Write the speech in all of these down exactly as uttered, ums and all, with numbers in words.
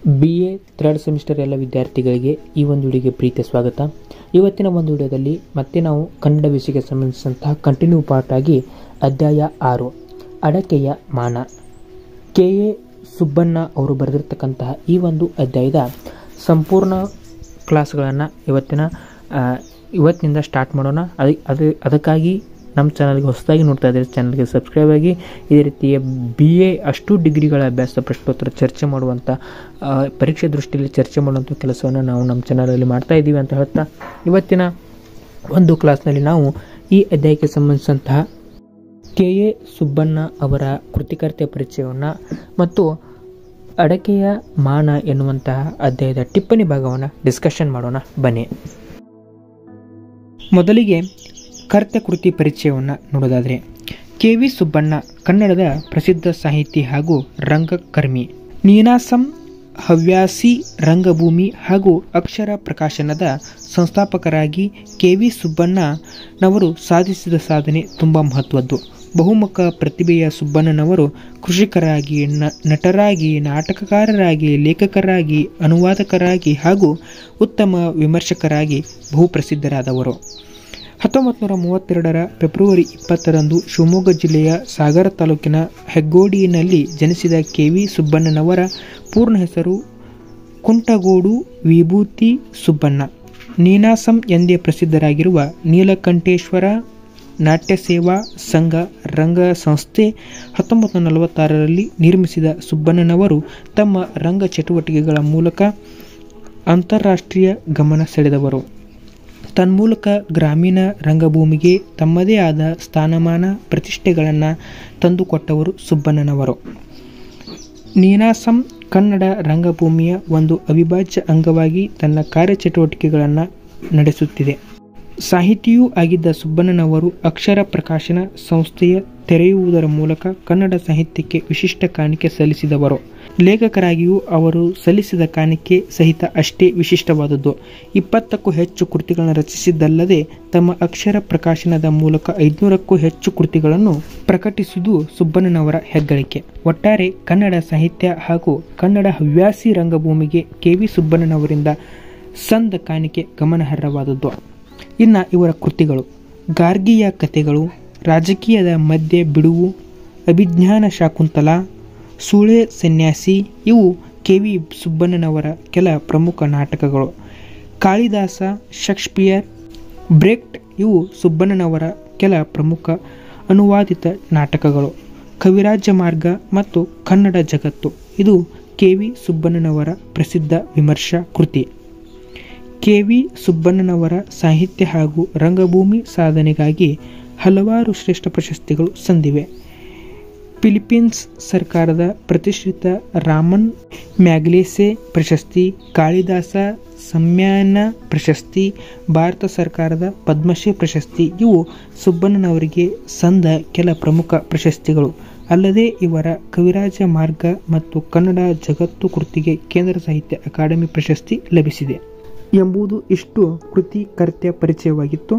B A third semester ಎಲ್ಲ ವಿದ್ಯಾರ್ಥಿಗಳಿಗೆ ಈ ಒಂದು ವಿಡಿಯೋಗೆ ಪ್ರೀತಿಯ ಸ್ವಾಗತ. ಇವತ್ತಿನ ಒಂದು ವಿಡಿಯೋದಲ್ಲಿ ಮತ್ತೆ ನಾವು ಕನ್ನಡ ವಿಷಯಕ್ಕೆ ಸಂಬಂಧಿಸಿದಂತಹ ಕಂಟಿನ್ಯೂ ಪಾರ್ಟ್ ಆಗಿ ಅಧ್ಯಾಯ ಆರು ಅಡಕೆಯ ಮಾನ ಕೆ ಎ ಸುಬ್ಬಣ್ಣ ಅವರು ಬರೆದಿರ್ತಕ್ಕಂತಹ ಈ ಒಂದು ಅಧ್ಯಾಯದ ಸಂಪೂರ್ಣ ಕ್ಲಾಸ್ಗಳನ್ನು ಇವತ್ತಿನ ಇವತ್ತಿನಿಂದ ಸ್ಟಾರ್ಟ್ ಮಾಡೋಣ. ಅದು ಅದು ಅದಕ್ಕಾಗಿ ನಮ್ಮ ಚಾನಲ್ಗೆ ಹೊಸದಾಗಿ ನೋಡ್ತಾ ಇದ್ದಾರೆ ಚಾನಲ್ಗೆ ಸಬ್ಸ್ಕ್ರೈಬ್ ಆಗಿ ಇದೇ ರೀತಿಯ ಬಿ ಎ ಅಷ್ಟು ಡಿಗ್ರಿಗಳ ಅಭ್ಯಾಸ ಪ್ರಶ್ನೋತ್ತರ ಚರ್ಚೆ ಮಾಡುವಂಥ ಪರೀಕ್ಷೆ ದೃಷ್ಟಿಯಲ್ಲಿ ಚರ್ಚೆ ಮಾಡುವಂಥ ಕೆಲಸವನ್ನು ನಾವು ನಮ್ಮ ಚಾನಲಲ್ಲಿ ಮಾಡ್ತಾ ಇದ್ದೀವಿ ಅಂತ ಹೇಳ್ತಾ ಇವತ್ತಿನ ಒಂದು ಕ್ಲಾಸ್ನಲ್ಲಿ ನಾವು ಈ ಅಧ್ಯಾಯಕ್ಕೆ ಸಂಬಂಧಿಸಿದಂತಹ ಕೆ ಎ ಸುಬ್ಬಣ್ಣ ಅವರ ಕೃತಿಕರ್ತೆಯ ಪರಿಚಯವನ್ನು ಮತ್ತು ಅಡಕೆಯ ಮಾನ ಎನ್ನುವಂತಹ ಅಧ್ಯಾಯದ ಟಿಪ್ಪಣಿ ಭಾಗವನ್ನು ಡಿಸ್ಕಷನ್ ಮಾಡೋಣ ಬನ್ನಿ. ಮೊದಲಿಗೆ ಕರ್ತ ಕೃತಿ ಪರಿಚಯವನ್ನು ನೋಡೋದಾದರೆ ಕೆ ವಿ ಸುಬ್ಬಣ್ಣ ಕನ್ನಡದ ಪ್ರಸಿದ್ಧ ಸಾಹಿತಿ ಹಾಗೂ ರಂಗಕರ್ಮಿ. ನೀನಾಸಂ ಹವ್ಯಾಸಿ ರಂಗಭೂಮಿ ಹಾಗೂ ಅಕ್ಷರ ಪ್ರಕಾಶನದ ಸಂಸ್ಥಾಪಕರಾಗಿ ಕೆ ವಿ ಸುಬ್ಬಣ್ಣನವರು ಸಾಧಿಸಿದ ಸಾಧನೆ ತುಂಬ ಮಹತ್ವದ್ದು. ಬಹುಮುಖ ಪ್ರತಿಭೆಯ ಸುಬ್ಬಣ್ಣನವರು ಕೃಷಿಕರಾಗಿ, ನಟರಾಗಿ, ನಾಟಕಕಾರರಾಗಿ, ಲೇಖಕರಾಗಿ, ಅನುವಾದಕರಾಗಿ ಹಾಗೂ ಉತ್ತಮ ವಿಮರ್ಶಕರಾಗಿ ಬಹುಪ್ರಸಿದ್ಧರಾದವರು. ಹತ್ತೊಂಬತ್ತು ನೂರ ಮೂವತ್ತೆರಡರ ಫೆಬ್ರವರಿ ಇಪ್ಪತ್ತರಂದು ಶಿವಮೊಗ್ಗ ಜಿಲ್ಲೆಯ ಸಾಗರ ತಾಲೂಕಿನ ಹೆಗ್ಗೋಡಿನಲ್ಲಿ ಜನಿಸಿದ ಕೆ ವಿ ಸುಬ್ಬಣ್ಣನವರ ಪೂರ್ಣ ಹೆಸರು ಕುಂಟಗೋಡು ವಿಭೂತಿ ಸುಬ್ಬಣ್ಣ. ನೀನಾಸಂ ಎಂದೇ ಪ್ರಸಿದ್ಧರಾಗಿರುವ ನೀಲಕಂಠೇಶ್ವರ ನಾಟ್ಯ ಸೇವಾ ಸಂಘ ರಂಗ ಸಂಸ್ಥೆ ಹತ್ತೊಂಬತ್ತು ನೂರ ನಲವತ್ತಾರರಲ್ಲಿ ನಿರ್ಮಿಸಿದ ಸುಬ್ಬಣ್ಣನವರು ತಮ್ಮ ರಂಗ ಚಟುವಟಿಕೆಗಳ ಮೂಲಕ ಅಂತಾರಾಷ್ಟ್ರೀಯ ಗಮನ ಸೆಳೆದವರು. ತನ್ಮೂಲಕ ಗ್ರಾಮೀಣ ರಂಗಭೂಮಿಗೆ ತಮ್ಮದೇ ಆದ ಸ್ಥಾನಮಾನ ಪ್ರತಿಷ್ಠೆಗಳನ್ನು ತಂದುಕೊಟ್ಟವರು ಸುಬ್ಬಣ್ಣನವರು. ನೀನಾಸಂ ಕನ್ನಡ ರಂಗಭೂಮಿಯ ಒಂದು ಅವಿಭಾಜ್ಯ ಅಂಗವಾಗಿ ತನ್ನ ಕಾರ್ಯಚಟುವಟಿಕೆಗಳನ್ನು ನಡೆಸುತ್ತಿದೆ. ಸಾಹಿತಿಯೂ ಆಗಿದ್ದ ಸುಬ್ಬಣ್ಣನವರು ಅಕ್ಷರ ಪ್ರಕಾಶನ ಸಂಸ್ಥೆಯ ತೆರೆಯುವುದರ ಮೂಲಕ ಕನ್ನಡ ಸಾಹಿತ್ಯಕ್ಕೆ ವಿಶಿಷ್ಟ ಕಾಣಿಕೆ ಸಲ್ಲಿಸಿದವರು. ಲೇಖಕರಾಗಿಯೂ ಅವರು ಸಲ್ಲಿಸಿದ ಕಾಣಿಕೆ ಸಹಿತ ಅಷ್ಟೇ ವಿಶಿಷ್ಟವಾದದ್ದು. ಇಪ್ಪತ್ತಕ್ಕೂ ಹೆಚ್ಚು ಕೃತಿಗಳನ್ನು ರಚಿಸಿದ್ದಲ್ಲದೆ ತಮ್ಮ ಅಕ್ಷರ ಪ್ರಕಾಶನದ ಮೂಲಕ ಐದುನೂರಕ್ಕೂ ಹೆಚ್ಚು ಕೃತಿಗಳನ್ನು ಪ್ರಕಟಿಸುವುದು ಸುಬ್ಬಣ್ಣನವರ ಹೆಗ್ಗಳಿಕೆ. ಒಟ್ಟಾರೆ ಕನ್ನಡ ಸಾಹಿತ್ಯ ಹಾಗೂ ಕನ್ನಡ ಹವ್ಯಾಸಿ ರಂಗಭೂಮಿಗೆ ಕೆ ವಿ ಸುಬ್ಬಣ್ಣನವರಿಂದ ಸಂದ ಕಾಣಿಕೆ ಗಮನಾರ್ಹವಾದದ್ದು. ಇನ್ನು ಇವರ ಕೃತಿಗಳು ಗಾರ್ಗಿಯ ಕಥೆಗಳು, ರಾಜಕೀಯದ ಮಧ್ಯೆ ಬಿಡುವು, ಅಭಿಜ್ಞಾನ ಶಾಕುಂತಲ, ಸೂಳೆ ಸನ್ಯಾಸಿ ಇವು ಕೆ ವಿ ಸುಬ್ಬಣ್ಣನವರ ಕೆಲ ಪ್ರಮುಖ ನಾಟಕಗಳು. ಕಾಳಿದಾಸ, ಶೇಕ್ಸ್ಪಿಯರ್, ಬ್ರೆಕ್ಟ್ ಇವು ಸುಬ್ಬಣ್ಣನವರ ಕೆಲ ಪ್ರಮುಖ ಅನುವಾದಿತ ನಾಟಕಗಳು. ಕವಿರಾಜ ಮಾರ್ಗ ಮತ್ತು ಕನ್ನಡ ಜಗತ್ತು ಇದು ಕೆ ವಿ ಸುಬ್ಬಣ್ಣನವರ ಪ್ರಸಿದ್ಧ ವಿಮರ್ಶಾ ಕೃತಿ. ಕೆ ವಿ ಸುಬ್ಬಣ್ಣನವರ ಸಾಹಿತ್ಯ ಹಾಗೂ ರಂಗಭೂಮಿ ಸಾಧನೆಗಾಗಿ ಹಲವಾರು ಶ್ರೇಷ್ಠ ಪ್ರಶಸ್ತಿಗಳು ಸಂದಿವೆ. ಫಿಲಿಪೀನ್ಸ್ ಸರ್ಕಾರದ ಪ್ರತಿಷ್ಠಿತ ರಾಮನ್ ಮ್ಯಾಗ್ಸೆಸೆ ಪ್ರಶಸ್ತಿ, ಕಾಳಿದಾಸ ಸಮ್ಮಾನ ಪ್ರಶಸ್ತಿ, ಭಾರತ ಸರ್ಕಾರದ ಪದ್ಮಶ್ರೀ ಪ್ರಶಸ್ತಿ ಇವು ಸುಬ್ಬಣ್ಣನವರಿಗೆ ಸಂದ ಕೆಲ ಪ್ರಮುಖ ಪ್ರಶಸ್ತಿಗಳು. ಅಲ್ಲದೆ ಇವರ ಕವಿರಾಜ ಮಾರ್ಗ ಮತ್ತು ಕನ್ನಡ ಜಗತ್ತು ಕೃತಿಗೆ ಕೇಂದ್ರ ಸಾಹಿತ್ಯ ಅಕಾಡೆಮಿ ಪ್ರಶಸ್ತಿ ಲಭಿಸಿದೆ ಎಂಬುದು ಇಷ್ಟು ಕೃತಿ ಕರ್ತೆಯ ಪರಿಚಯವಾಗಿತ್ತು.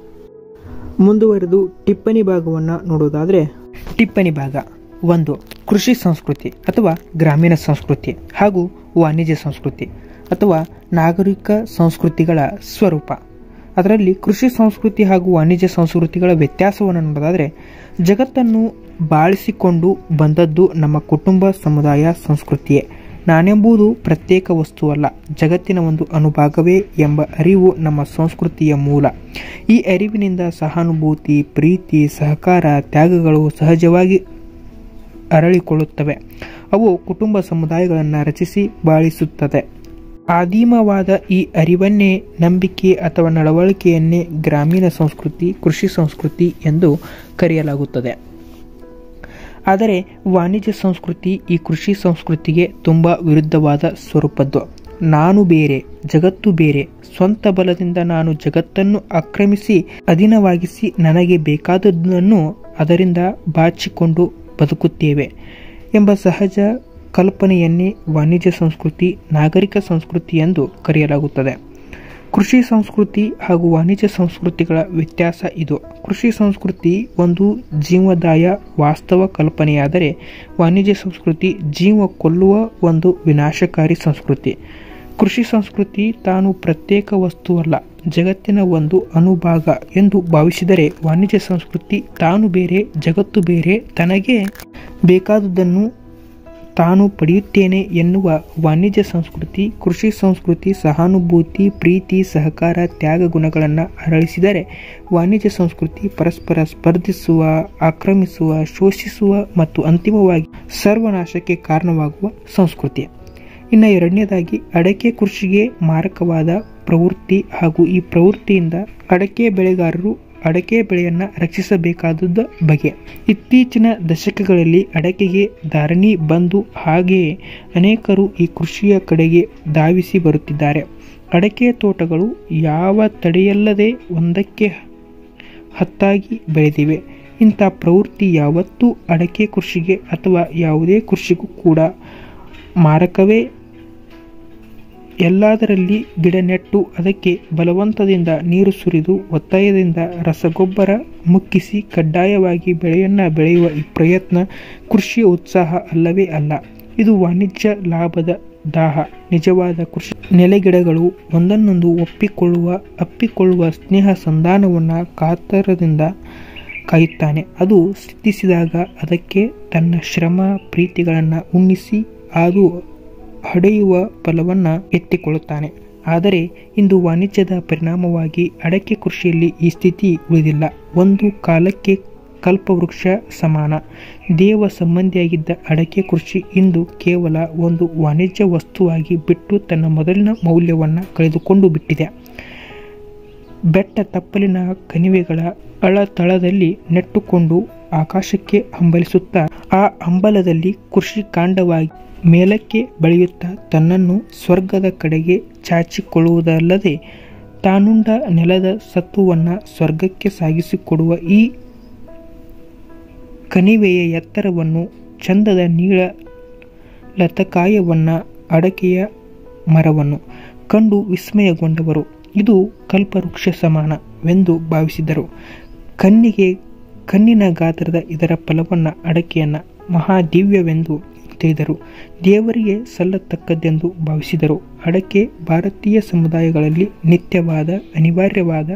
ಮುಂದುವರೆದು ಟಿಪ್ಪಣಿ ಭಾಗವನ್ನು ನೋಡೋದಾದರೆ ಟಿಪ್ಪಣಿ ಭಾಗ ಒಂದು ಕೃಷಿ ಸಂಸ್ಕೃತಿ ಅಥವಾ ಗ್ರಾಮೀಣ ಸಂಸ್ಕೃತಿ ಹಾಗೂ ವಾಣಿಜ್ಯ ಸಂಸ್ಕೃತಿ ಅಥವಾ ನಾಗರಿಕ ಸಂಸ್ಕೃತಿಗಳ ಸ್ವರೂಪ. ಅದರಲ್ಲಿ ಕೃಷಿ ಸಂಸ್ಕೃತಿ ಹಾಗೂ ವಾಣಿಜ್ಯ ಸಂಸ್ಕೃತಿಗಳ ವ್ಯತ್ಯಾಸವನ್ನು ನೋಡೋದಾದರೆ ಜಗತ್ತನ್ನು ಬಾಳಿಸಿಕೊಂಡು ಬಂದದ್ದು ನಮ್ಮ ಕುಟುಂಬ ಸಮುದಾಯ ಸಂಸ್ಕೃತಿಯೇ. ನಾನೆಂಬುದು ಪ್ರತ್ಯೇಕ ವಸ್ತುವಲ್ಲ, ಜಗತ್ತಿನ ಒಂದು ಅನುಭಾಗವೇ ಎಂಬ ಅರಿವು ನಮ್ಮ ಸಂಸ್ಕೃತಿಯ ಮೂಲ. ಈ ಅರಿವಿನಿಂದ ಸಹಾನುಭೂತಿ, ಪ್ರೀತಿ, ಸಹಕಾರ, ತ್ಯಾಗಗಳು ಸಹಜವಾಗಿ ಅರಳಿಕೊಳ್ಳುತ್ತವೆ. ಅವು ಕುಟುಂಬ ಸಮುದಾಯಗಳನ್ನು ರಚಿಸಿ ಬಾಳಿಸುತ್ತದೆ. ಆದಿಮವಾದ ಈ ಅರಿವನ್ನೇ, ನಂಬಿಕೆ ಅಥವಾ ನಡವಳಿಕೆಯನ್ನೇ ಗ್ರಾಮೀಣ ಸಂಸ್ಕೃತಿ, ಕೃಷಿ ಸಂಸ್ಕೃತಿ ಎಂದು ಕರೆಯಲಾಗುತ್ತದೆ. ಆದರೆ ವಾಣಿಜ್ಯ ಸಂಸ್ಕೃತಿ ಈ ಕೃಷಿ ಸಂಸ್ಕೃತಿಗೆ ತುಂಬ ವಿರುದ್ಧವಾದ ಸ್ವರೂಪದ್ದು. ನಾನು ಬೇರೆ, ಜಗತ್ತು ಬೇರೆ, ಸ್ವಂತ ಬಲದಿಂದ ನಾನು ಜಗತ್ತನ್ನು ಆಕ್ರಮಿಸಿ ಅಧೀನವಾಗಿಸಿ ನನಗೆ ಬೇಕಾದದ್ದನ್ನು ಅದರಿಂದ ಬಾಚಿಕೊಂಡು ಬದುಕುತ್ತೇವೆ ಎಂಬ ಸಹಜ ಕಲ್ಪನೆಯನ್ನೇ ವಾಣಿಜ್ಯ ಸಂಸ್ಕೃತಿ, ನಾಗರಿಕ ಸಂಸ್ಕೃತಿ ಎಂದು ಕರೆಯಲಾಗುತ್ತದೆ. ಕೃಷಿ ಸಂಸ್ಕೃತಿ ಹಾಗೂ ವಾಣಿಜ್ಯ ಸಂಸ್ಕೃತಿಗಳ ವ್ಯತ್ಯಾಸ ಇದು. ಕೃಷಿ ಸಂಸ್ಕೃತಿ ಒಂದು ಜೀವದಾಯ ವಾಸ್ತವ ಕಲ್ಪನೆಯಾದರೆ ವಾಣಿಜ್ಯ ಸಂಸ್ಕೃತಿ ಜೀವ ಕೊಲ್ಲುವ ಒಂದು ವಿನಾಶಕಾರಿ ಸಂಸ್ಕೃತಿ. ಕೃಷಿ ಸಂಸ್ಕೃತಿ ತಾನು ಪ್ರತ್ಯೇಕ ವಸ್ತುವಲ್ಲ, ಜಗತ್ತಿನ ಒಂದು ಅನುಭಾಗ ಎಂದು ಭಾವಿಸಿದರೆ, ವಾಣಿಜ್ಯ ಸಂಸ್ಕೃತಿ ತಾನು ಬೇರೆ, ಜಗತ್ತು ಬೇರೆ, ತನಗೆ ಬೇಕಾದುದನ್ನು ತಾನು ಪಡೆಯುತ್ತೇನೆ ಎನ್ನುವ ವಾಣಿಜ್ಯ ಸಂಸ್ಕೃತಿ. ಕೃಷಿ ಸಂಸ್ಕೃತಿ ಸಹಾನುಭೂತಿ, ಪ್ರೀತಿ, ಸಹಕಾರ, ತ್ಯಾಗ ಗುಣಗಳನ್ನು ಅರಳಿಸಿದರೆ, ವಾಣಿಜ್ಯ ಸಂಸ್ಕೃತಿ ಪರಸ್ಪರ ಸ್ಪರ್ಧಿಸುವ, ಆಕ್ರಮಿಸುವ, ಶೋಷಿಸುವ ಮತ್ತು ಅಂತಿಮವಾಗಿ ಸರ್ವನಾಶಕ್ಕೆ ಕಾರಣವಾಗುವ ಸಂಸ್ಕೃತಿ. ಇನ್ನು ಎರಡನೇದಾಗಿ ಅಡಕೆ ಕೃಷಿಗೆ ಮಾರಕವಾದ ಪ್ರವೃತ್ತಿ ಹಾಗೂ ಈ ಪ್ರವೃತ್ತಿಯಿಂದ ಅಡಕೆ ಬೆಳೆಗಾರರು ಅಡಕೆ ಬೆಳೆಯನ್ನು ರಕ್ಷಿಸಬೇಕಾದ ಬಗೆ. ಇತ್ತೀಚಿನ ದಶಕಗಳಲ್ಲಿ ಅಡಕೆಗೆ ಧಾರಣಿ ಬಂದು ಹಾಗೆಯೇ ಅನೇಕರು ಈ ಕೃಷಿಯ ಕಡೆಗೆ ಧಾವಿಸಿ ಬರುತ್ತಿದ್ದಾರೆ. ಅಡಕೆ ತೋಟಗಳು ಯಾವ ತಡೆಯಲ್ಲದೆ ಒಂದಕ್ಕೆ ಹತ್ತಾಗಿ ಬೆಳೆದಿವೆ. ಇಂಥ ಪ್ರವೃತ್ತಿ ಯಾವತ್ತೂ ಅಡಕೆ ಕೃಷಿಗೆ ಅಥವಾ ಯಾವುದೇ ಕೃಷಿಗೂ ಕೂಡ ಮಾರಕವೇ. ಎಲ್ಲದರಲ್ಲಿ ಗಿಡ ನೆಟ್ಟು ಅದಕ್ಕೆ ಬಲವಂತದಿಂದ ನೀರು ಸುರಿದು ಒತ್ತಾಯದಿಂದ ರಸಗೊಬ್ಬರ ಮುಕ್ಕಿಸಿ ಕಡ್ಡಾಯವಾಗಿ ಬೆಳೆಯನ್ನು ಬೆಳೆಯುವ ಈ ಪ್ರಯತ್ನ ಕೃಷಿಯ ಉತ್ಸಾಹ ಅಲ್ಲವೇ ಅಲ್ಲ. ಇದು ವಾಣಿಜ್ಯ ಲಾಭದ ದಾಹ. ನಿಜವಾದ ಕೃಷಿ ನೆಲೆಗಿಡಗಳು ಒಂದನ್ನೊಂದು ಒಪ್ಪಿಕೊಳ್ಳುವ ಅಪ್ಪಿಕೊಳ್ಳುವ ಸ್ನೇಹ ಸಂಧಾನವನ್ನು ಕಾತರದಿಂದ ಕಾಯುತ್ತಾನೆ. ಅದು ಸಿದ್ಧಿಸಿದಾಗ ಅದಕ್ಕೆ ತನ್ನ ಶ್ರಮ ಪ್ರೀತಿಗಳನ್ನು ಉಣ್ಣಿಸಿ ಅದು ಹಡೆಯುವ ಫಲವನ್ನು ಎತ್ತಿಕೊಳ್ಳುತ್ತಾನೆ. ಆದರೆ ಇಂದು ವಾಣಿಜ್ಯದ ಪರಿಣಾಮವಾಗಿ ಅಡಕೆ ಕೃಷಿಯಲ್ಲಿ ಈ ಸ್ಥಿತಿ ಉಳಿದಿಲ್ಲ. ಒಂದು ಕಾಲಕ್ಕೆ ಕಲ್ಪವೃಕ್ಷ ಸಮಾನ ದೇವ ಸಂಬಂಧಿಯಾಗಿದ್ದ ಅಡಕೆ ಕೃಷಿ ಇಂದು ಕೇವಲ ಒಂದು ವಾಣಿಜ್ಯ ವಸ್ತುವಾಗಿ ಬಿಟ್ಟು ತನ್ನ ಮೊದಲಿನ ಮೌಲ್ಯವನ್ನು ಕಳೆದುಕೊಂಡು ಬಿಟ್ಟಿದೆ. ಬೆಟ್ಟ ತಪ್ಪಲಿನ ಕಣಿವೆಗಳ ಅಳತಳದಲ್ಲಿ ನೆಟ್ಟುಕೊಂಡು ಆಕಾಶಕ್ಕೆ ಹಂಬಲಿಸುತ್ತಾ ಆ ಹಂಬಲದಲ್ಲಿ ಕೃಷಿ ಕಾಂಡವಾಗಿ ಮೇಲಕ್ಕೆ ಬೆಳೆಯುತ್ತಾ ತನ್ನನ್ನು ಸ್ವರ್ಗದ ಕಡೆಗೆ ಚಾಚಿಕೊಳ್ಳುವುದಲ್ಲದೆ ತಾನುಂಡ ನೆಲದ ಸತ್ವವನ್ನು ಸ್ವರ್ಗಕ್ಕೆ ಸಾಗಿಸಿಕೊಡುವ ಈ ಕಣಿವೆಯ ಎತ್ತರವನ್ನು, ಚಂದದ ನೀಳ ಲತಕಾಯವನ್ನು, ಅಡಕೆಯ ಮರವನ್ನು ಕಂಡು ವಿಸ್ಮಯಗೊಂಡವರು ಇದು ಕಲ್ಪವೃಕ್ಷ ಸಮಾನವೆಂದು ಭಾವಿಸಿದರು. ಕಣ್ಣಿಗೆ ಕಣ್ಣಿನ ಗಾತ್ರದ ಇದರ ಫಲವನ್ನು ಅಡಕೆಯನ್ನು ಮಹಾದಿವ್ಯವೆಂದು ತಿಳಿದರು. ದೇವರಿಗೆ ಸಲ್ಲತಕ್ಕದ್ದೆಂದು ಭಾವಿಸಿದರು. ಅಡಕೆ ಭಾರತೀಯ ಸಮುದಾಯಗಳಲ್ಲಿ ನಿತ್ಯವಾದ ಅನಿವಾರ್ಯವಾದ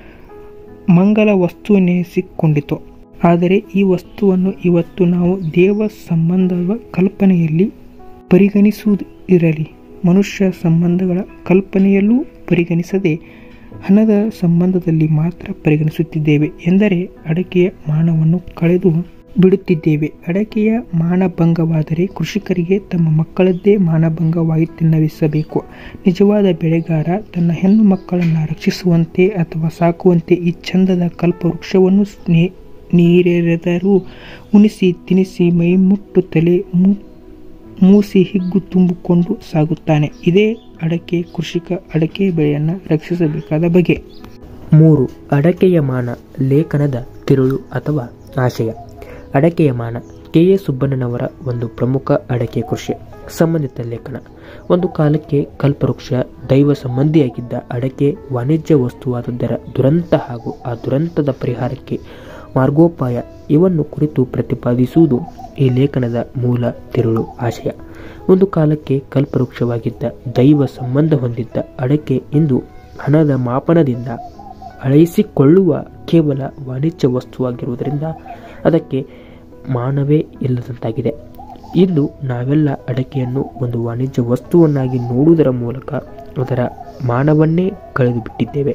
ಮಂಗಲ ವಸ್ತುವೆನಿಸಿಕೊಂಡಿತು. ಆದರೆ ಈ ವಸ್ತುವನ್ನು ಇವತ್ತು ನಾವು ದೇವ ಸಂಬಂಧದ ಕಲ್ಪನೆಯಲ್ಲಿ ಪರಿಗಣಿಸುವುದಿರಲಿ, ಮನುಷ್ಯ ಸಂಬಂಧಗಳ ಕಲ್ಪನೆಯಲ್ಲೂ ಪರಿಗಣಿಸದೆ ಹಣದ ಸಂಬಂಧದಲ್ಲಿ ಮಾತ್ರ ಪರಿಗಣಿಸುತ್ತಿದ್ದೇವೆ. ಎಂದರೆ ಅಡಕೆಯ ಮಾನವನ್ನು ಕಳೆದು ಬಿಡುತ್ತಿದ್ದೇವೆ. ಅಡಕೆಯ ಮಾನಭಂಗವಾದರೆ ಕೃಷಿಕರಿಗೆ ತಮ್ಮ ಮಕ್ಕಳದ್ದೇ ಮಾನಭಂಗವಾಯಿತೆನ್ನವಿಸಬೇಕು. ನಿಜವಾದ ಬೆಳೆಗಾರ ತನ್ನ ಹೆಣ್ಣು ಮಕ್ಕಳನ್ನು ರಕ್ಷಿಸುವಂತೆ ಅಥವಾ ಸಾಕುವಂತೆ ಈ ಚಂದದ ಕಲ್ಪವೃಕ್ಷವನ್ನು ಸ್ನೇ ನೀರೆರೆದರೂ ಉಣಿಸಿ ತಿನಿಸಿ ಮೈಮುಟ್ಟುತ್ತಲೇ ಮೂಸಿ ಹಿಗ್ಗು ತುಂಬಿಕೊಂಡು ಸಾಗುತ್ತಾನೆ. ಇದೇ ಅಡಕೆ ಕೃಷಿಕ ಅಡಕೆ ಬೆಳೆಯನ್ನು ರಕ್ಷಿಸಬೇಕಾದ ಬಗೆ. ಮೂರು. ಅಡಕೆಯ ಮಾನ. ಲೇಖನದ ತಿರುಳು ಅಥವಾ ಆಶಯ. ಅಡಕೆಯ ಮಾನ. ಕೆ ಎ ಸುಬ್ಬಣ್ಣನವರ ಒಂದು ಪ್ರಮುಖ ಅಡಕೆ ಕೃಷಿ ಸಂಬಂಧಿತ ಲೇಖನ. ಒಂದು ಕಾಲಕ್ಕೆ ಕಲ್ಪವೃಕ್ಷ, ದೈವ ಸಂಬಂಧಿಯಾಗಿದ್ದ ಅಡಕೆ ವಾಣಿಜ್ಯ ವಸ್ತುವಾದುದರ ದುರಂತ ಹಾಗೂ ಆ ದುರಂತದ ಪರಿಹಾರಕ್ಕೆ ಮಾರ್ಗೋಪಾಯ ಇವನ್ನು ಕುರಿತು ಪ್ರತಿಪಾದಿಸುವುದು ಈ ಲೇಖನದ ಮೂಲ ತಿರುಳು ಆಶಯ. ಒಂದು ಕಾಲಕ್ಕೆ ಕಲ್ಪವೃಕ್ಷವಾಗಿದ್ದ, ದೈವ ಸಂಬಂಧ ಹೊಂದಿದ್ದ ಅಡಕೆ ಇಂದು ಹಣದ ಮಾಪನದಿಂದ ಅಳೈಸಿಕೊಳ್ಳುವ ಕೇವಲ ವಾಣಿಜ್ಯ ವಸ್ತುವಾಗಿರುವುದರಿಂದ ಅದಕ್ಕೆ ಮಾನವೇ ಇಲ್ಲದಂತಾಗಿದೆ. ಇಂದು ನಾವೆಲ್ಲ ಅಡಕೆಯನ್ನು ಒಂದು ವಾಣಿಜ್ಯ ವಸ್ತುವನ್ನಾಗಿ ನೋಡುವುದರ ಮೂಲಕ ಅದರ ಮಾನವನ್ನೇ ಕಳೆದು ಬಿಟ್ಟಿದ್ದೇವೆ.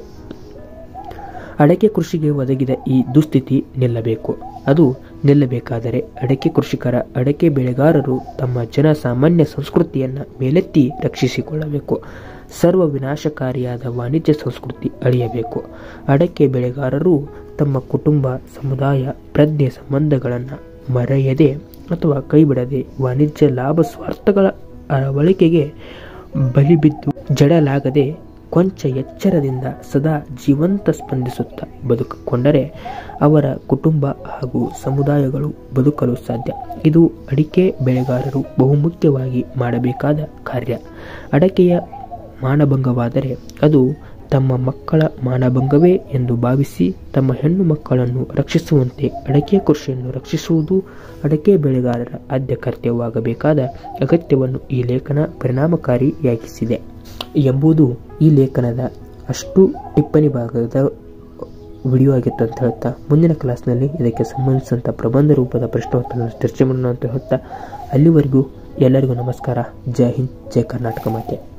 ಅಡಕೆ ಕೃಷಿಗೆ ಒದಗಿದ ಈ ದುಸ್ಥಿತಿ ನಿಲ್ಲಬೇಕು. ಅದು ನಿಲ್ಲಬೇಕಾದರೆ ಅಡಕೆ ಕೃಷಿಕರ, ಅಡಕೆ ಬೆಳೆಗಾರರು ತಮ್ಮ ಜನಸಾಮಾನ್ಯ ಸಂಸ್ಕೃತಿಯನ್ನು ಮೇಲೆತ್ತಿ ರಕ್ಷಿಸಿಕೊಳ್ಳಬೇಕು. ಸರ್ವ ವಿನಾಶಕಾರಿಯಾದ ವಾಣಿಜ್ಯ ಸಂಸ್ಕೃತಿ ಅಳಿಯಬೇಕು. ಅಡಕೆ ಬೆಳೆಗಾರರು ತಮ್ಮ ಕುಟುಂಬ, ಸಮುದಾಯ, ಪ್ರಜ್ಞೆ ಸಂಬಂಧಗಳನ್ನು ಮರೆಯದೆ ಅಥವಾ ಕೈಬಿಡದೆ ವಾಣಿಜ್ಯ ಲಾಭ ಸ್ವಾರ್ಥಗಳ ಅರವಳಿಕೆಗೆ ಬಲಿಬಿದ್ದು ಜಡಲಾಗದೆ ಕೊಂಚ ಎಚ್ಚರದಿಂದ ಸದಾ ಜೀವಂತ ಸ್ಪಂದಿಸುತ್ತಾ ಬದುಕಿಕೊಂಡರೆ ಅವರ ಕುಟುಂಬ ಹಾಗೂ ಸಮುದಾಯಗಳು ಬದುಕಲು ಸಾಧ್ಯ. ಇದು ಅಡಿಕೆ ಬೆಳೆಗಾರರು ಬಹುಮುಖ್ಯವಾಗಿ ಮಾಡಬೇಕಾದ ಕಾರ್ಯ. ಅಡಕೆಯ ಮಾನಭಂಗವಾದರೆ ಅದು ತಮ್ಮ ಮಕ್ಕಳ ಮಾನಭಂಗವೇ ಎಂದು ಭಾವಿಸಿ ತಮ್ಮ ಹೆಣ್ಣು ಮಕ್ಕಳನ್ನು ರಕ್ಷಿಸುವಂತೆ ಅಡಕೆ ಕೃಷಿಯನ್ನು ರಕ್ಷಿಸುವುದು ಅಡಕೆ ಬೆಳೆಗಾರರ ಆದ್ಯ ಕರ್ತವ್ಯವಾಗಬೇಕಾದ ಅಗತ್ಯವನ್ನು ಈ ಲೇಖನ ಪರಿಣಾಮಕಾರಿಯಾಗಿಸಿದೆ ಎಂಬುದು ಈ ಲೇಖನದ ಅಷ್ಟು ಟಿಪ್ಪಣಿ ಭಾಗದ ವಿಡಿಯೋ ಆಗಿತ್ತು ಅಂತ ಹೇಳ್ತಾ, ಮುಂದಿನ ಕ್ಲಾಸ್ನಲ್ಲಿ ಇದಕ್ಕೆ ಸಂಬಂಧಿಸಿದಂಥ ಪ್ರಬಂಧ ರೂಪದ ಪ್ರಶ್ನೋತ್ತರವನ್ನು ಚರ್ಚೆ ಮಾಡೋಣ ಅಂತ ಹೇಳ್ತಾ, ಅಲ್ಲಿವರೆಗೂ ಎಲ್ಲರಿಗೂ ನಮಸ್ಕಾರ. ಜೈ ಹಿಂದ್, ಜೈ ಕರ್ನಾಟಕ ಮಾತೆ.